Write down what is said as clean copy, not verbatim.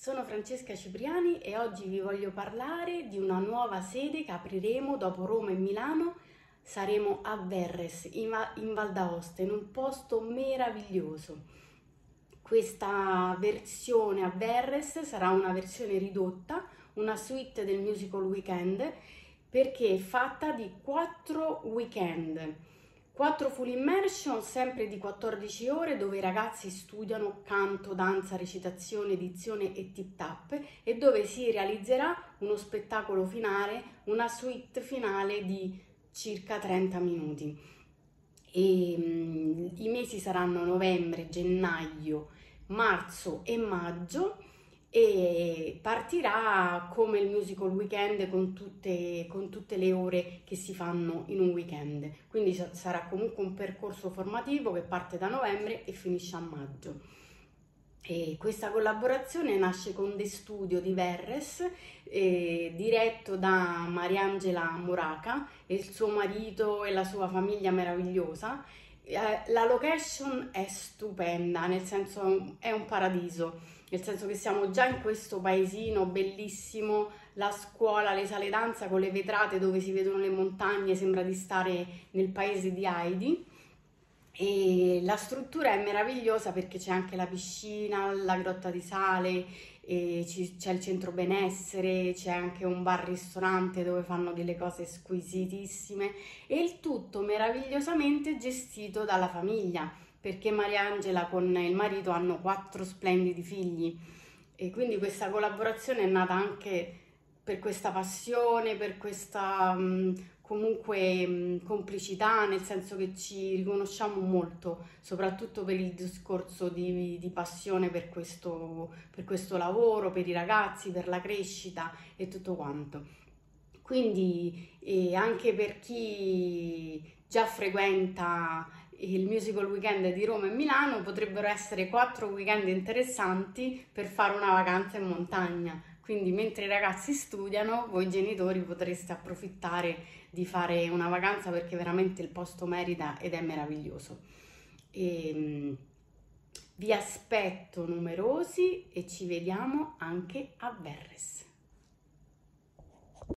Sono Francesca Cipriani e oggi vi voglio parlare di una nuova sede che apriremo dopo Roma e Milano. Saremo a Verres, in Val d'Aosta, in un posto meraviglioso. Questa versione a Verres sarà una versione ridotta, una suite del musical Weekend, perché è fatta di 4 weekend. 4 full immersion, sempre di 14 ore, dove i ragazzi studiano canto, danza, recitazione, dizione e tip tap, e dove si realizzerà uno spettacolo finale, una suite finale di circa 30 minuti. I mesi saranno novembre, gennaio, marzo e maggio, e partirà come il musical Weekend con tutte le ore che si fanno in un weekend. Quindi sarà comunque un percorso formativo che parte da novembre e finisce a maggio. E questa collaborazione nasce con The Studio di Verres, diretto da Mariangela Moraca e il suo marito e la sua famiglia meravigliosa. La location è stupenda, nel senso è un paradiso, nel senso che siamo già in questo paesino bellissimo, la scuola, le sale danza con le vetrate dove si vedono le montagne, sembra di stare nel paese di Heidi. E la struttura è meravigliosa perché c'è anche la piscina, la grotta di sale, c'è il centro benessere, c'è anche un bar-ristorante dove fanno delle cose squisitissime, e il tutto meravigliosamente gestito dalla famiglia, perché Mariangela con il marito hanno 4 splendidi figli, e quindi questa collaborazione è nata anche per questa passione, per questa comunque complicità, nel senso che ci riconosciamo molto, soprattutto per il discorso di passione per questo lavoro, per i ragazzi, per la crescita e tutto quanto. Quindi anche per chi già frequenta il musical Weekend di Roma e Milano, potrebbero essere 4 weekend interessanti per fare una vacanza in montagna. Quindi mentre i ragazzi studiano, voi genitori potreste approfittare di fare una vacanza, perché veramente il posto merita ed è meraviglioso. Vi aspetto numerosi e ci vediamo anche a Verres.